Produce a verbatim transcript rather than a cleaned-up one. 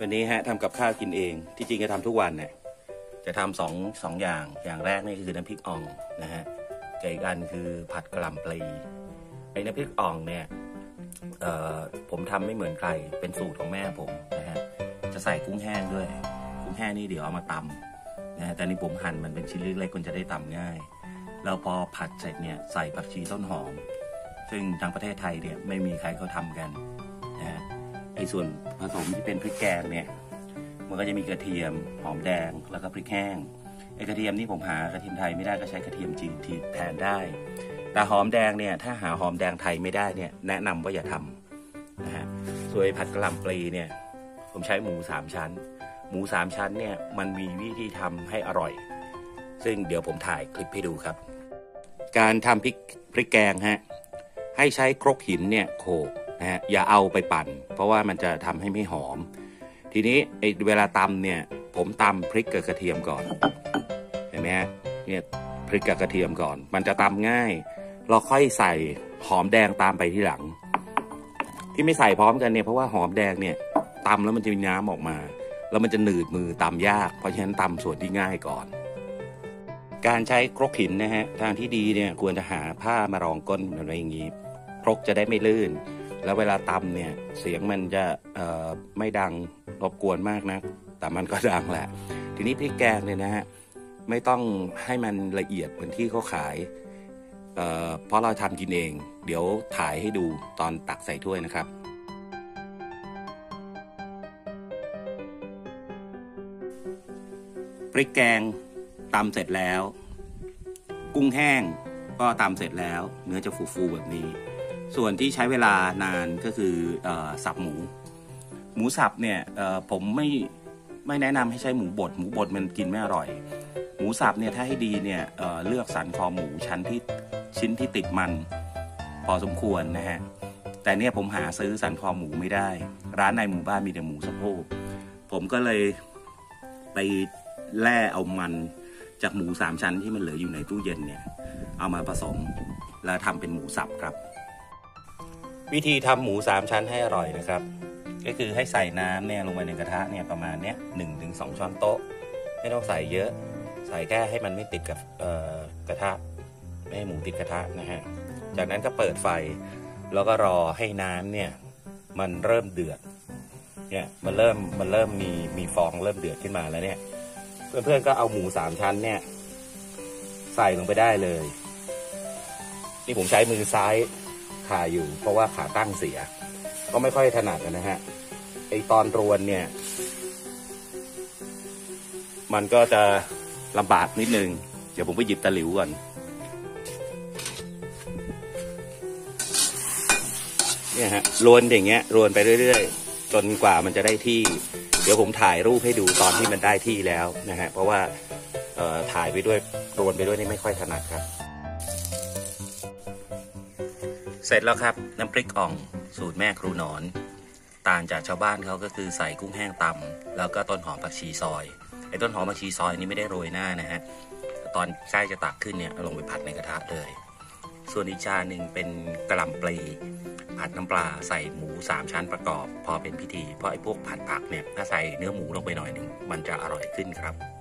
วันนี้ฮะทำกับข้าวกินเองที่จริงจะทำทุกวันเนี่ยจะทำสองสองอย่างอย่างแรกนี่คือน้ำพริกอ่องนะฮะกับอีกอันคือผัดกะหล่ำปลีไอ้น้ำพริกอ่องเนี่ยเอ่อผมทำไม่เหมือนใครเป็นสูตรของแม่ผมนะฮะจะใส่กุ้งแห้งด้วยกุ้งแห้งนี่เดี๋ยวเอามาตำนะฮะแต่นี่ผมหั่นมันเป็นชิ้นเล็กๆมันจะได้ตำง่ายแล้วพอผัดเสร็จเนี่ยใส่ผักชีต้นหอมซึ่งทางประเทศไทยเนี่ยไม่มีใครเขาทำกันนะฮะไอ้ส่วนผสมที่เป็นพริกแกงเนี่ยมันก็จะมีกระเทียมหอมแดงแล้วก็พริกแห้งไอ้กระเทียมนี่ผมหากระเทียมไทยไม่ได้ก็ใช้กระเทียมจีนแทนได้แต่หอมแดงเนี่ยถ้าหาหอมแดงไทยไม่ได้เนี่ยแนะนำว่าอย่าทำนะฮะส่วนผัดกะหล่ำปลีเนี่ยผมใช้หมูสามชั้นหมูสามชั้นเนี่ยมันมีวิธีทำให้อร่อยซึ่งเดี๋ยวผมถ่ายคลิปให้ดูครับการทำพริกพริกแกงฮะให้ใช้ครกหินเนี่ยโขกนะฮะอย่าเอาไปปั่นเพราะว่ามันจะทำให้ไม่หอมทีนี้ไอ้เวลาตำเนี่ยผมตำพริกกับกระเทียมก่อนเห็นไหมฮะเนี่ยพริกกับกระเทียมก่อนมันจะตำง่ายเราค่อยใส่หอมแดงตามไปทีหลังที่ไม่ใส่พร้อมกันเนี่ยเพราะว่าหอมแดงเนี่ยตำแล้วมันจะมีน้ำออกมาแล้วมันจะหนืดมือตำยากเพราะฉะนั้นตำส่วนที่ง่ายก่อนการใช้ครกหินนะฮะทางที่ดีเนี่ยควรจะหาผ้ามารองก้นอะไรอย่างนี้ครกจะได้ไม่ลื่นแล้วเวลาตำเนี่ยเสียงมันจะเอ่อไม่ดังรบกวนมากนะแต่มันก็ดังแหละทีนี้พริกแกงเนี่ยนะฮะไม่ต้องให้มันละเอียดเหมือนที่เขาขายเอ่อเพราะเราทำกินเองเดี๋ยวถ่ายให้ดูตอนตักใส่ถ้วยนะครับพริกแกงตำเสร็จแล้วกุ้งแห้งก็ตำเสร็จแล้วเนื้อจะฟูๆแบบนี้ส่วนที่ใช้เวลานานก็คือเอ่อสับหมูหมูสับเนี่ยเอ่อผมไม่ไม่แนะนำให้ใช้หมูบดหมูบดมันกินไม่อร่อยหมูสับเนี่ยถ้าให้ดีเนี่ยเอ่อเลือกสันคอหมูชั้นที่ชิ้นที่ติดมันพอสมควรนะฮะแต่เนี่ยผมหาซื้อสันคอหมูไม่ได้ร้านในหมู่บ้านมีแต่หมูสะโพกผมก็เลยไปแล่เอามันจากหมูสามชั้นที่มันเหลืออยู่ในตู้เย็นเนี่ยเอามาผสมแล้วทำเป็นหมูสับครับวิธีทำหมูสามชั้นให้อร่อยนะครับก็คือให้ใส่น้ำเนี่ยลงไปในกระทะเนี่ยประมาณเนี้ยหนึ่งถึงสองช้อนโต๊ะไม่ต้องใส่เยอะใส่แค่ให้มันไม่ติดกับกระทะไม่ให้หมูติดกระทะนะฮะจากนั้นก็เปิดไฟแล้วก็รอให้น้ำเนี่ยมันเริ่มเดือดเนี่ยมันเริ่มมันเริ่มมีมีฟองเริ่มเดือดขึ้นมาแล้วเนี่ยเพื่อนๆก็เอาหมูสามชั้นเนี่ยใส่ลงไปได้เลยนี่ผมใช้มือซ้ายถ่ายอยู่เพราะว่าขาตั้งเสียก็ไม่ค่อยถนัดนะฮะไอตอนรวนเนี่ยมันก็จะลำบากนิดนึงเดี๋ยวผมไปหยิบตะหลิวก่อนเนี่ยฮะรวนอย่างเงี้ยรวนไปเรื่อยๆจนกว่ามันจะได้ที่เดี๋ยวผมถ่ายรูปให้ดูตอนที่มันได้ที่แล้วนะฮะเพราะว่าถ่ายไปด้วยรวนไปด้วยนี่ไม่ค่อยถนัดครับเสร็จแล้วครับน้ำพริกอ่องสูตรแม่ครูหนอนต่างจากชาวบ้านเขาก็คือใส่กุ้งแห้งตำแล้วก็ต้นหอมผักชีซอยไอ้ต้นหอมผักชีซอยนี่ไม่ได้โรยหน้านะฮะตอนใกล้จะตักขึ้นเนี่ยลงไปผัดในกระทะเลยส่วนอีกจานหนึ่งเป็นกะหล่ำปลีผัดน้ำปลาใส่หมูสามชั้นประกอบพอเป็นพิธีเพราะไอ้พวกผัดผักเนี่ยถ้าใส่เนื้อหมูลงไปหน่อยหนึ่งมันจะอร่อยขึ้นครับ